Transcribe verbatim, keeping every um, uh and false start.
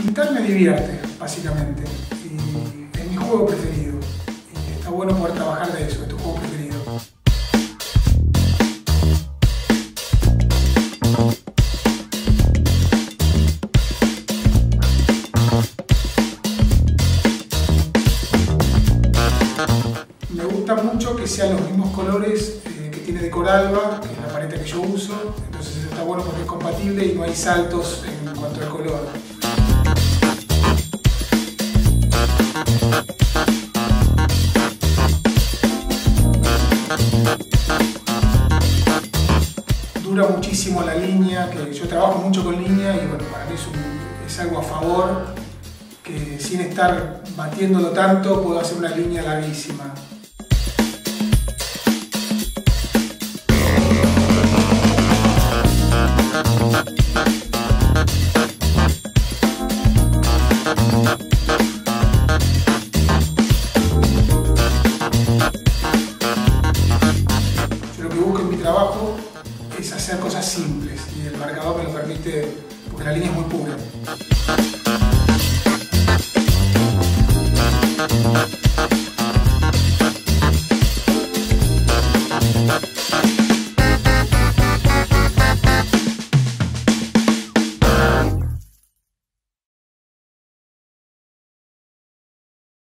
Pintar me divierte, básicamente, y es mi juego preferido. Y está bueno poder trabajar de eso, de tu juego preferido. Me gusta mucho que sean los mismos colores eh, que tiene Decoralba, que es la paleta que yo uso, entonces está bueno porque es compatible y no hay saltos en cuanto al color. Dura muchísimo la línea, que yo trabajo mucho con línea y bueno, para mí es, un, es algo a favor, que sin estar batiéndolo tanto puedo hacer una línea larguísima. Yo lo que busco en mi trabajo es hacer cosas simples y el marcador me lo permite porque la línea es muy pura.